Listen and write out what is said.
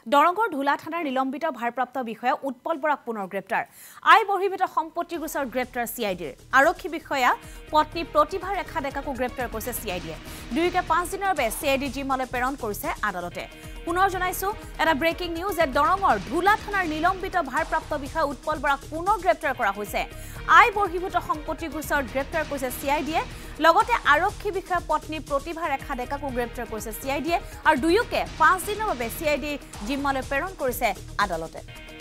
দৰঙৰ ঢোলা থানাৰ নিলম্বিত ভাৰপ্ৰাপ্ত বিষয়া উৎপল বৰাক পুনৰ গ্ৰেপ্তাৰ আই বহিৰ্ভূত সম্পত্তি গোচৰ গ্ৰেপ্তাৰ CIDৰ আৰক্ষী বিষয়া পত্নী প্ৰতিভা ৰেখা ডেকাকো গ্ৰেপ্তাৰ কৰিছে CIDয়ে দুয়োকে 5 দিনৰ বাবে CID জিম্মালৈ প্ৰেৰণ কৰিছে আদালতে পুনৰ জনাইছো এটা ব্ৰেকিং নিউজ যে দৰঙৰ ঢোলা থানাৰ নিলম্বিত ভাৰপ্ৰাপ্ত বিষয়া উৎপল বৰাক পুনৰ গ্ৰেপ্তাৰ কৰা হৈছে আই বহিৰ্ভূত সম্পত্তি গোচৰ গ্ৰেপ্তাৰ কৰিছে CIDয়ে লগতে আৰক্ষী বিষয়া পত্নী প্ৰতিভা ৰেখা ডেকাকো গ্ৰেপ্তাৰ কৰিছে CIDয়ে আৰু দুয়োকে 5 দিনৰ বাবে CID জিম্মালৈ প্ৰেৰণ কৰিছে আদালতে